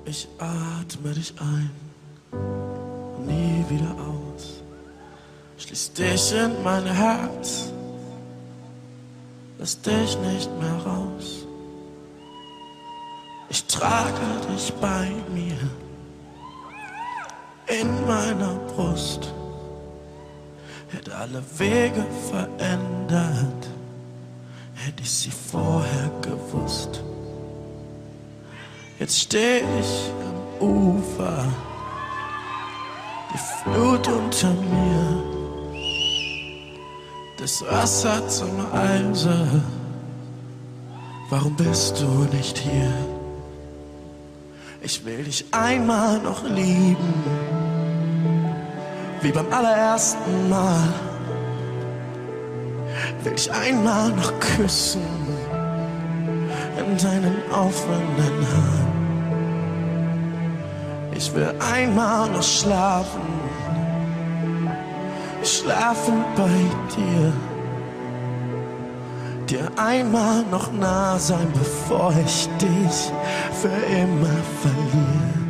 Ich atme dich ein und nie wieder aus. Schließ dich in mein Herz, lass dich nicht mehr raus. Ich trage dich bei mir in meiner Brust. Hätte alle Wege verändert, hätte ich sie vorher gewusst. Jetzt steh ich am Ufer, die Flut unter mir, das Wasser zum Halse. Warum bist du nicht hier? Ich will dich einmal noch lieben, wie beim allerersten Mal. Will dich einmal noch küssen in deinen offenen Haaren. Ich will einmal noch schlafen, schlafen bei dir einmal noch nah sein, bevor ich dich für immer verliere.